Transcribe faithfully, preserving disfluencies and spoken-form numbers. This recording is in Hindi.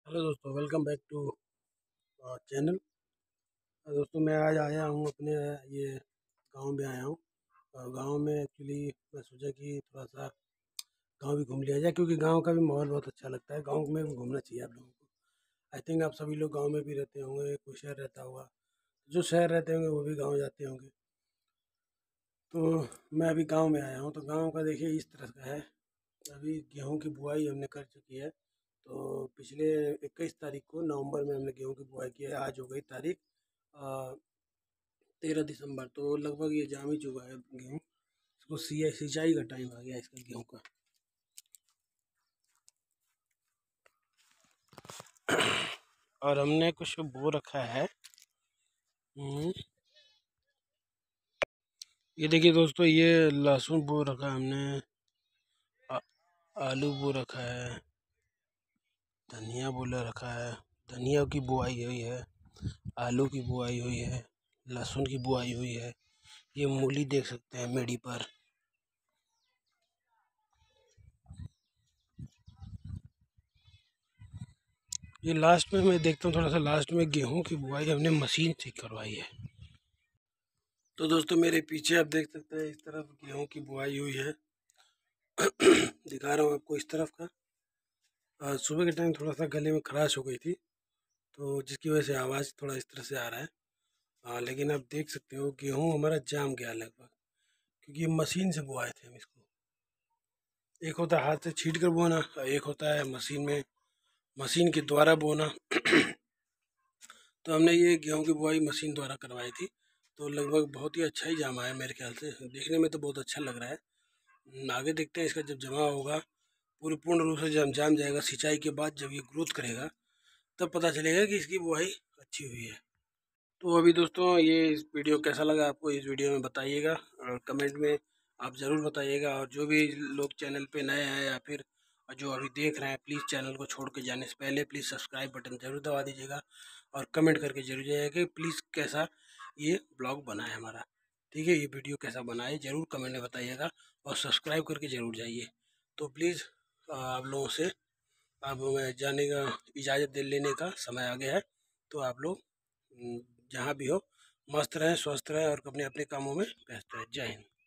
हेलो दोस्तों, वेलकम बैक टू चैनल। दोस्तों मैं आज आया हूँ अपने ये गांव में आया हूँ। और गांव में एक्चुअली मैं सोचा कि थोड़ा सा गांव भी घूम लिया जाए, क्योंकि गांव का भी माहौल बहुत अच्छा लगता है। गांव में भी घूमना चाहिए आप लोगों को। आई थिंक आप सभी लोग गांव में भी रहते होंगे, कोई शहर रहता होगा। जो शहर रहते होंगे वो भी गाँव जाते होंगे। तो मैं अभी गाँव में आया हूँ, तो गाँव का देखिए इस तरह का है। अभी गेहूँ की बुआई हमने कर चुकी है। तो पिछले इक्कीस तारीख को नवंबर में हमने गेहूँ की बुआई की है। आज हो गई तारीख तेरह दिसंबर, तो लगभग ये जाम ही चुका है गेहूँ। इसको सिंचाई सिंचाई का टाइम आ गया इसका गेहूँ का। और हमने कुछ बो रखा है। हम्म, ये देखिए दोस्तों, ये लहसुन बो रखा है हमने। आ, आलू बो रखा है। धनिया बोला रखा है। धनिया की बुआई हुई है। आलू की बुआई हुई है। लहसुन की बुआई हुई है। ये मूली देख सकते हैं मेड़ी पर। ये लास्ट में मैं देखता हूँ, थोड़ा सा लास्ट में गेहूं की बुआई हमने मशीन से करवाई है। तो दोस्तों मेरे पीछे आप देख सकते हैं, इस तरफ गेहूं की बुआई हुई है। दिखा रहा हूँ आपको इस तरफ का। आज सुबह के टाइम थोड़ा सा गले में खराश हो गई थी, तो जिसकी वजह से आवाज़ थोड़ा इस तरह से आ रहा है। हाँ, लेकिन आप देख सकते हो गेहूं हमारा जाम गया लगभग, क्योंकि ये मशीन से बुआए थे हम इसको। एक होता है हाथ से छीट कर बोना, और एक होता है मशीन में मशीन के द्वारा बोना। तो हमने ये गेहूं की बुआई मशीन द्वारा करवाई थी। तो लगभग बहुत ही अच्छा ही जामा है मेरे ख्याल से। देखने में तो बहुत अच्छा लग रहा है। हम्म, आगे देखते हैं इसका जब जमा होगा, पूरी पूर्ण रूप से जब जाम जाएगा सिंचाई के बाद, जब ये ग्रोथ करेगा तब पता चलेगा कि इसकी बुआई अच्छी हुई है। तो अभी दोस्तों ये इस वीडियो कैसा लगा आपको, इस वीडियो में बताइएगा और कमेंट में आप ज़रूर बताइएगा। और जो भी लोग चैनल पे नए हैं या फिर जो अभी देख रहे हैं, प्लीज़ चैनल को छोड़ के जाने से पहले प्लीज़ सब्सक्राइब बटन ज़रूर दबा दीजिएगा। और कमेंट करके जरूर जाइएगा कि प्लीज़ कैसा ये ब्लॉग बना है हमारा। ठीक है, ये वीडियो कैसा बना है ज़रूर कमेंट में बताइएगा, और सब्सक्राइब करके ज़रूर जाइए। तो प्लीज़ आप लोगों से अब मैं जाने का इजाज़त दे लेने का समय आ गया है। तो आप लोग हम्म, जहाँ भी हो, मस्त रहें, स्वस्थ रहें और अपने अपने कामों में व्यस्त रहें। जय हिंद।